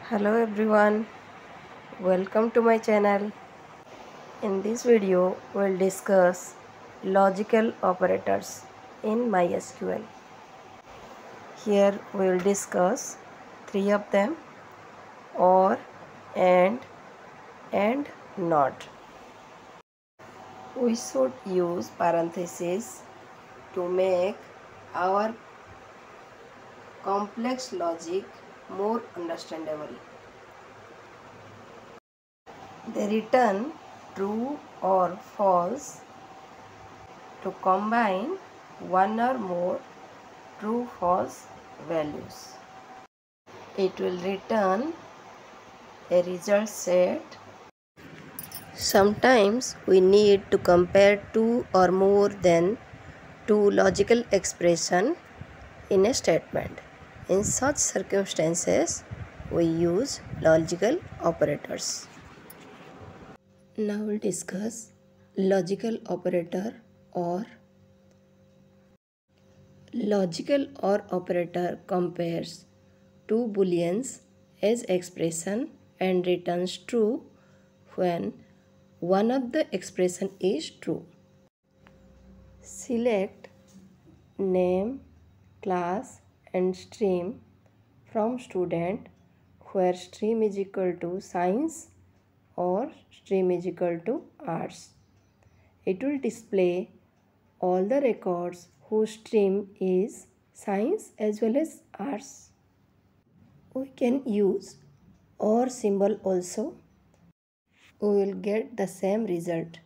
Hello everyone, welcome to my channel. In this video, we'll discuss logical operators in MySQL. Here we will discuss three of them: or, and not. We should use parentheses to make our complex logic more understandable. They return true or false to combine one or more true-false values. It will return a result set. Sometimes we need to compare two or more than two logical expressions in a statement. In such circumstances, we use logical operators. Now we'll discuss logical operator or. Logical OR operator compares two booleans as expression and returns true when one of the expression is true. Select name, class and stream from student where stream is equal to science or stream is equal to arts. It will display all the records whose stream is science as well as arts. We can use OR symbol also. We will get the same result.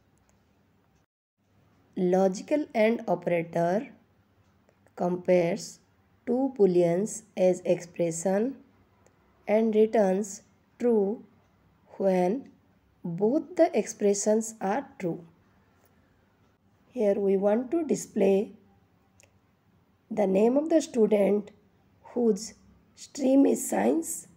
Logical AND operator compares two booleans as expression and returns true when both the expressions are true. Here we want to display the name of the student whose stream is science.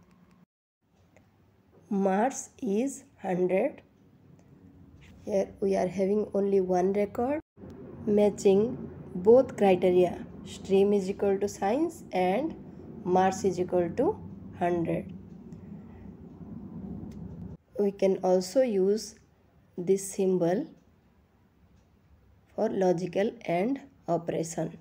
Marks is 100. Here we are having only one record matching both criteria. Stream is equal to science and marks is equal to 100. We can also use this symbol for logical AND operation.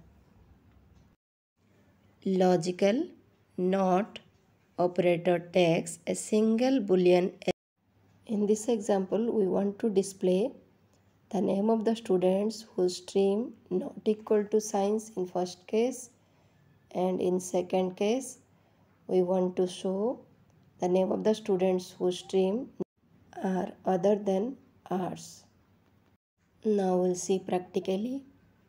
Logical NOT operator takes a single boolean. In this example, we want to display the name of the students whose stream not equal to science in first case, and in second case we want to show the name of the students whose stream are other than arts. Now we'll see practically.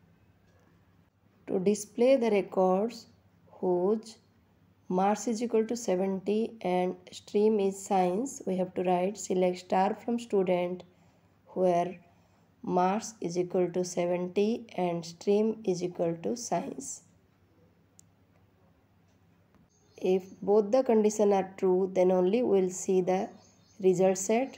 To display the records whose marks is equal to 70 and stream is science, we have to write select star from student where marks is equal to 70 and stream is equal to science. If both the conditions are true, then only we will see the result set,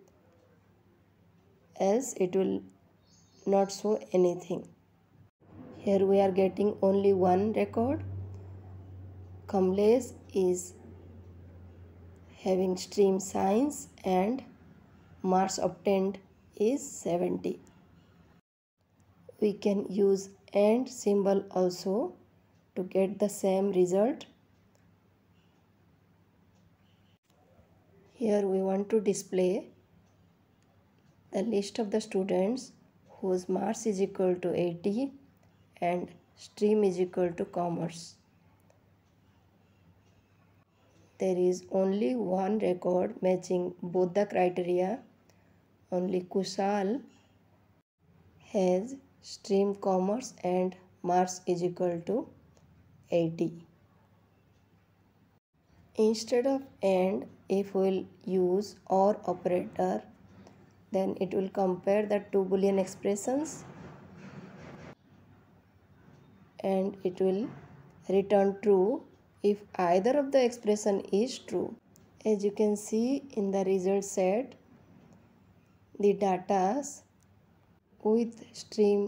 else it will not show anything. Here we are getting only one record. Kamlesh is having stream science and marks obtained is 70. We can use AND symbol also to get the same result. Here we want to display the list of the students whose marks is equal to 80 and stream is equal to commerce. There is only one record matching both the criteria. Only Kushal has stream commerce and marks is equal to 80. Instead of AND, if we will use OR operator, then it will compare the two boolean expressions and it will return true if either of the expression is true. As you can see in the result set, the data with stream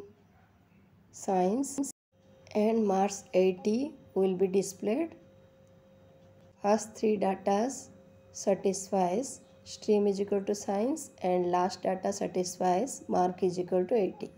science and marks 80 will be displayed. First three data satisfies stream is equal to science, and last data satisfies mark is equal to 80.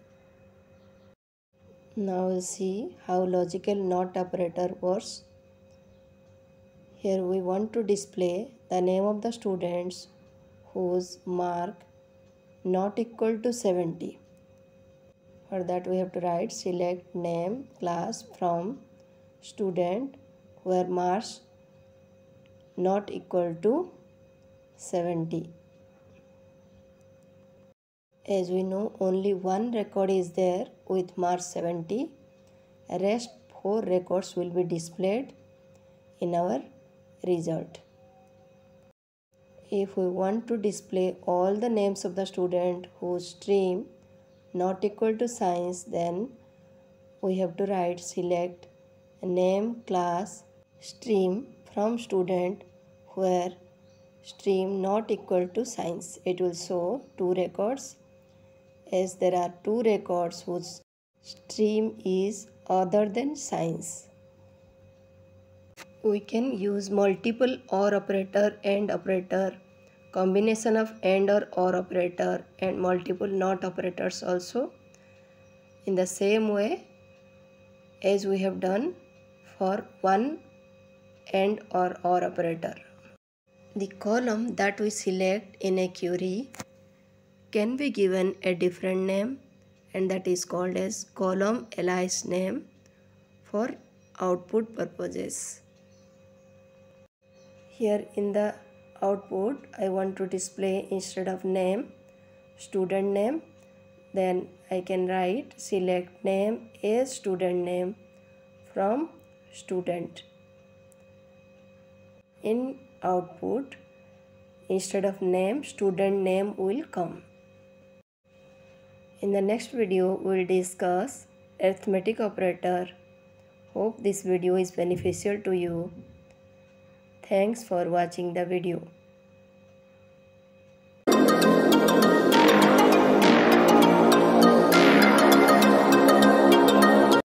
Now we'll see how logical NOT operator works. Here we want to display the name of the students whose mark not equal to 70. For that we have to write select name class from student where marks not equal to 70. As we know, only one record is there with mark 70. Rest 4 records will be displayed in our result. If we want to display all the names of the student whose stream not equal to science, then we have to write select name class stream from student where stream not equal to science. It will show 2 records, as there are 2 records whose stream is other than science. We can use multiple OR operator, AND operator, combination of AND or OR operator, and multiple NOT operators also in the same way as we have done for one AND or OR operator. The column that we select in a query can be given a different name, and that is called as column alias name for output purposes. Here in the output I want to display, instead of name, student name. Then I can write select name as student name from student. In output, instead of name, student name will come. In the next video we will discuss arithmetic operator. Hope this video is beneficial to you. Thanks for watching the video.